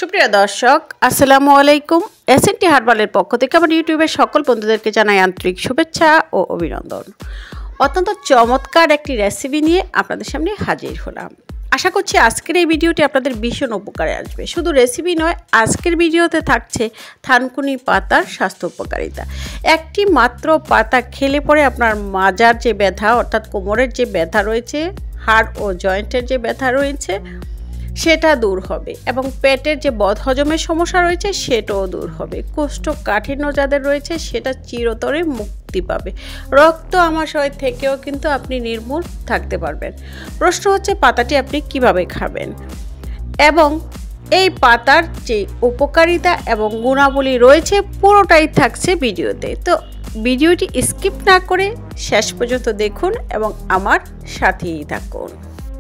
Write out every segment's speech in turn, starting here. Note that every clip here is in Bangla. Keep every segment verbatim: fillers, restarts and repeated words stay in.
সুপ্রিয় দর্শক আসসালামু আলাইকুম। এসএনটি হার্বালের পক্ষ থেকে আমার ইউটিউবের সকল বন্ধুদেরকে জানাই আন্তরিক শুভেচ্ছা ও অভিনন্দন। অত্যন্ত চমৎকার একটি রেসিপি নিয়ে আপনাদের সামনে হাজির হলাম। আশা করছি আজকের এই ভিডিওটি আপনাদের ভীষণ উপকারে আসবে। শুধু রেসিপি নয়, আজকের ভিডিওতে থাকছে থানকুনি পাতার স্বাস্থ্য উপকারিতা। একটি মাত্র পাতা খেলে পরে আপনার মাজার যে ব্যথা অর্থাৎ কোমরের যে ব্যথা রয়েছে, হাড় ও জয়েন্টের যে ব্যথা রয়েছে সেটা দূর হবে এবং পেটের যে বদহজমের সমস্যা রয়েছে সেটাও দূর হবে। কোষ্ঠকাঠিন্য যাদের রয়েছে সেটা চিরতরে মুক্তি পাবে। রক্ত আমাশয় থেকেও কিন্তু আপনি নির্মূল থাকতে পারবেন। প্রশ্ন হচ্ছে পাতাটি আপনি কিভাবে খাবেন এবং এই পাতার যে উপকারিতা এবং গুণাবলী রয়েছে পুরোটাই থাকছে ভিডিওতে। তো ভিডিওটি স্কিপ না করে শেষ পর্যন্ত দেখুন এবং আমার সাথেই থাকুন।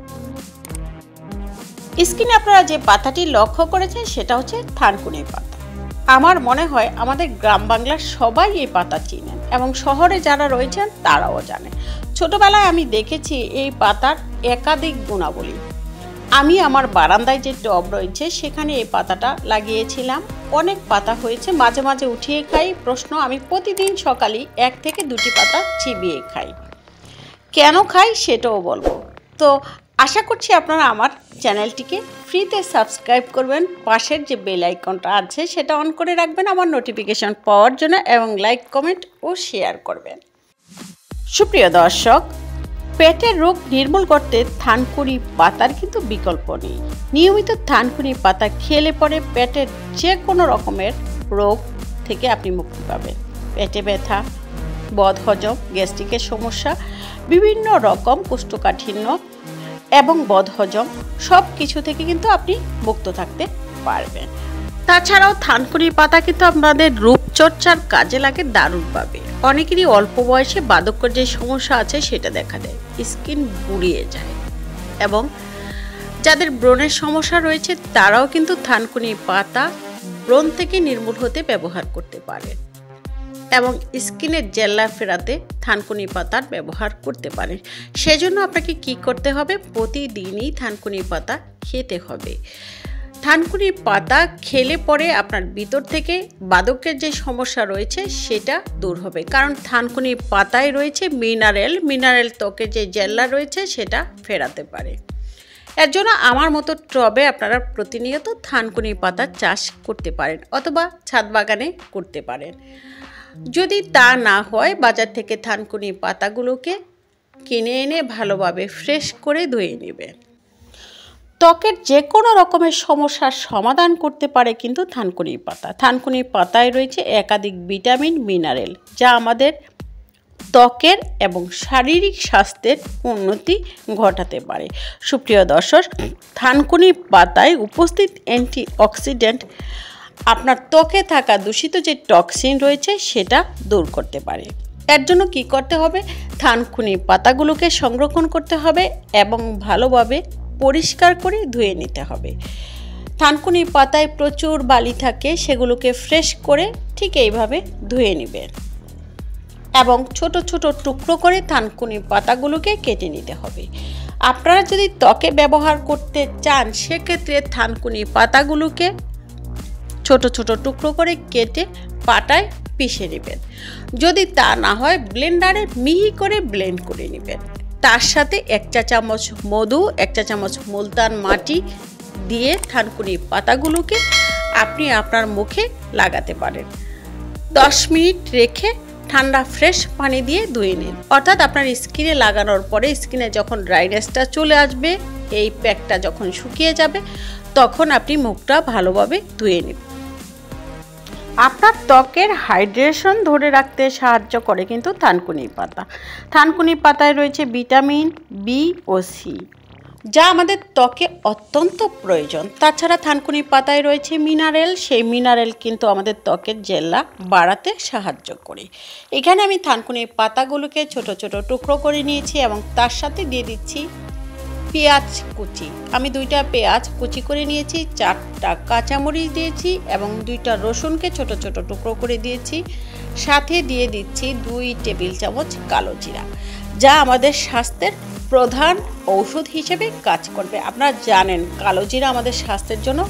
স্ক্রিনে আপনারা যে পাতাটি লক্ষ্য করেছেন সেটা হচ্ছে থানকুনি পাতা। আমার মনে হয় আমাদের গ্রাম বাংলার সবাই এই পাতা চিনেন এবং শহরে যারা রয়েছেন তারাও জানেন। ছোটবেলায় আমি দেখেছি এই পাতার একাধিক গুণাবলী। আমি আমার বারান্দায় যে টব রয়েছে সেখানে এই পাতাটা লাগিয়েছিলাম। অনেক পাতা হয়েছে, মাঝে মাঝে উঠিয়ে খাই। প্রশ্ন, আমি প্রতিদিন সকালে এক থেকে দুটি পাতা চিবিয়ে খাই। কেন খাই সেটাও বলবো। তো আশা করছি আপনারা আমার চ্যানেলটিকে ফ্রিতে সাবস্ক্রাইব করবেন, পাশের যে বেল আইকনটা আছে সেটা অন করে রাখবেন আমার নোটিফিকেশন পাওয়ার জন্য এবং লাইক, কমেন্ট ও শেয়ার করবেন। সুপ্রিয় দর্শক, পেটের রোগ নির্মূল করতে থানকুনি পাতার কিন্তু বিকল্প নেই। নিয়মিত থানকুনি পাতা খেলে পরে পেটের যে কোনো রকমের রোগ থেকে আপনি মুক্তি পাবেন। পেটে ব্যথা, বদহজম, গ্যাস্ট্রিকের সমস্যা, বিভিন্ন রকম কোষ্ঠকাঠিন্য এবং বদহজম সব কিছু থেকে কিন্তু আপনি মুক্ত থাকতে পারবেন। তাছাড়াও থানকুনি পাতা কিন্তু আপনাদের রূপচর্চার কাজে লাগে দারুণভাবে। অনেকেরই অল্প বয়সে বার্ধক্যের যে সমস্যা আছে সেটা দেখা দেয়, স্কিন বুড়িয়ে যায় এবং যাদের ব্রণের সমস্যা রয়েছে তারাও কিন্তু থানকুনি পাতা ব্রণ থেকে নির্মূল হতে ব্যবহার করতে পারেন এবং স্কিনের জেল্লা ফেরাতে থানকুনি পাতার ব্যবহার করতে পারেন। সেজন্য আপনাকে কি করতে হবে? প্রতিদিনই থানকুনি পাতা খেতে হবে। থানকুনি পাতা খেলে পরে আপনার ভিতর থেকে বার্ধক্যের যে সমস্যা রয়েছে সেটা দূর হবে, কারণ থানকুনি পাতায় রয়েছে মিনারেল। মিনারেল ত্বকের যে জেল্লা রয়েছে সেটা ফেরাতে পারে। এর জন্য আমার মতো টবে আপনারা প্রতিনিয়ত থানকুনি পাতার চাষ করতে পারেন অথবা ছাদ বাগানে করতে পারেন। যদি তা না হয় বাজার থেকে থানকুনি পাতাগুলোকে কিনে এনে ভালোভাবে ফ্রেশ করে ধুয়ে নেবেন। ত্বকের যে কোনো রকমের সমস্যার সমাধান করতে পারে কিন্তু থানকুনি পাতা। থানকুনি পাতায় রয়েছে একাধিক ভিটামিন, মিনারেল যা আমাদের ত্বকের এবং শারীরিক স্বাস্থ্যের উন্নতি ঘটাতে পারে। সুপ্রিয় দর্শক, থানকুনি পাতায় উপস্থিত অ্যান্টিঅক্সিডেন্ট আপনার ত্বকে থাকা দূষিত যে টক্সিন রয়েছে সেটা দূর করতে পারে। এর জন্য কি করতে হবে? থানকুনি পাতাগুলোকে সংরক্ষণ করতে হবে এবং ভালোভাবে পরিষ্কার করে ধুয়ে নিতে হবে। থানকুনি পাতায় প্রচুর বালি থাকে, সেগুলোকে ফ্রেশ করে ঠিক এইভাবে ধুয়ে নেবেন এবং ছোট ছোট টুকরো করে থানকুনি পাতাগুলোকে কেটে নিতে হবে। আপনারা যদি ত্বকে ব্যবহার করতে চান সেক্ষেত্রে থানকুনি পাতাগুলোকে ছোট ছোট টুকরো করে কেটে পাটায় পিষে নেবেন। যদি তা না হয় ব্লেন্ডারে মিহি করে ব্লেন্ড করে নেবেন। তার সাথে এক চা চামচ মধু, এক চা চামচ মুলতান মাটি দিয়ে থানকুনি পাতাগুলোকে আপনি আপনার মুখে লাগাতে পারেন। দশ মিনিট রেখে ঠান্ডা ফ্রেশ পানি দিয়ে ধুয়ে নিন। অর্থাৎ আপনার স্কিনে লাগানোর পরে স্কিনে যখন ড্রাইনেসটা চলে আসবে, এই প্যাকটা যখন শুকিয়ে যাবে তখন আপনি মুখটা ভালোভাবে ধুয়ে নেবেন। আপনার ত্বকের হাইড্রেশন ধরে রাখতে সাহায্য করে কিন্তু থানকুনি পাতা। থানকুনি পাতায় রয়েছে ভিটামিন বি ও সি যা আমাদের ত্বকে অত্যন্ত প্রয়োজন। তাছাড়া থানকুনি পাতায় রয়েছে মিনারেল, সেই মিনারেল কিন্তু আমাদের ত্বকের জেল্লা বাড়াতে সাহায্য করে। এখানে আমি থানকুনি পাতাগুলোকে ছোট ছোট টুকরো করে নিয়েছি এবং তার সাথে দিয়ে দিচ্ছি পেঁয়াজ কুচি। আমি দুইটা পেঁয়াজ কুচি করে নিয়েছি, চারটা কাঁচামরিচ দিয়েছি এবং দুইটা রসুনকে ছোট ছোট টুকরো করে দিয়েছি। সাথে দিয়ে দিচ্ছি দুই টেবিল চামচ কালো জিরা, যা আমাদের স্বাস্থ্যের প্রধান ঔষধ হিসেবে কাজ করবে। আপনারা জানেন কালো জিরা আমাদের স্বাস্থ্যের জন্য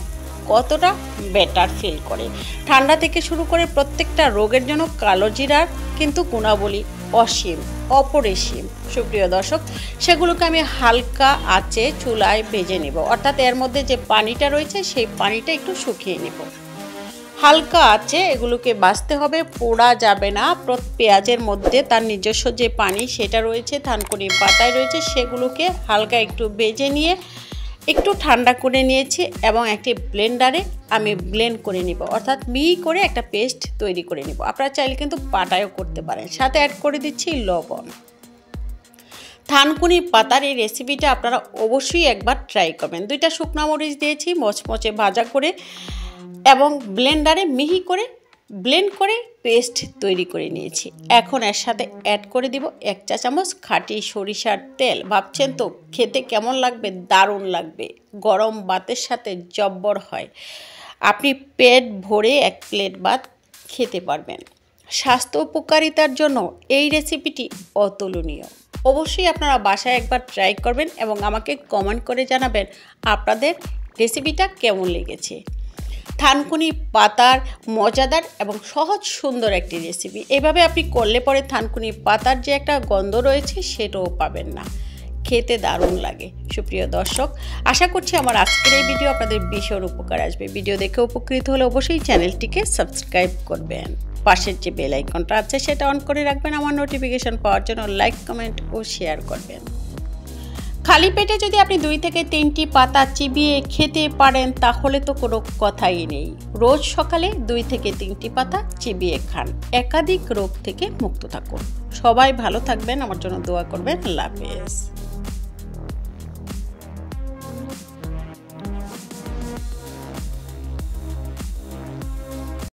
কতটা বেটার ফিল করে। ঠান্ডা থেকে শুরু করে প্রত্যেকটা রোগের জন্য কালো জিরার কিন্তু গুণাবলী অসীম, অপরিসীম। সুপ্রিয় দর্শক, সেগুলোকে আমি হালকা আঁচে চুলায় ভেজে নেব, অর্থাৎ এর মধ্যে যে পানিটা রয়েছে সেই পানিটা একটু শুকিয়ে নেব। হালকা আঁচে এগুলোকে ভাজতে হবে, পোড়া যাবে না। পেঁয়াজের মধ্যে তার নিজস্ব যে পানি সেটা রয়েছে, থানকুনি পাতায় রয়েছে, সেগুলোকে হালকা একটু ভেজে নিয়ে একটু ঠান্ডা করে নিয়েছি এবং একটি ব্লেন্ডারে আমি ব্লেন্ড করে নিব, অর্থাৎ মিহি করে একটা পেস্ট তৈরি করে নিব। আপনারা চাইলে কিন্তু পাটায়ও করতে পারেন। সাথে অ্যাড করে দিচ্ছি লবণ। থানকুনি পাতার এই রেসিপিটা আপনারা অবশ্যই একবার ট্রাই করবেন। দুইটা শুকনো মরিচ দিয়েছি মচমচে ভাজা করে এবং ব্লেন্ডারে মিহি করে ব্লেন্ড করে পেস্ট তৈরি করে নিয়েছি। এখন এর সাথে অ্যাড করে দিব এক চা চামচ খাঁটি সরিষার তেল। ভাবছেন তো খেতে কেমন লাগবে? দারুণ লাগবে। গরম ভাতের সাথে জব্বর হয়। আপনি পেট ভরে এক প্লেট ভাত খেতে পারবেন। স্বাস্থ্য উপকারিতার জন্য এই রেসিপিটি অতুলনীয়। অবশ্যই আপনারা বাসায় একবার ট্রাই করবেন এবং আমাকে কমেন্ট করে জানাবেন আপনাদের রেসিপিটা কেমন লেগেছে। থানকুনি পাতার মজাদার এবং সহজ সুন্দর একটি রেসিপি। এভাবে আপনি করলে পরে থানকুনি পাতার যে একটা গন্ধ রয়েছে সেটাও পাবেন না। খেতে দারুণ লাগে। সুপ্রিয় দর্শক, আশা করছি আমার আজকের এই ভিডিও আপনাদের ভীষণ উপকার আসবে। ভিডিও দেখে উপকৃত হলে অবশ্যই চ্যানেলটিকে সাবস্ক্রাইব করবেন। পাশের যে বেল আইকনটা আছে সেটা অন করে রাখবেন আমার নোটিফিকেশন পাওয়ার জন্য। লাইক, কমেন্ট ও শেয়ার করবেন। খালি পেটে যদি আপনি দুই থেকে তিনটি পাতা চিবিয়ে খেতে পারেন তাহলে তো কোনো কথাই নেই। রোজ সকালে দুই থেকে তিনটি পাতা চিবিয়ে খান, একাধিক রোগ থেকে মুক্ত থাকুন। সবাই ভালো থাকবেন, আমার জন্য দোয়া করবেন। আল্লাহ হাফেজ।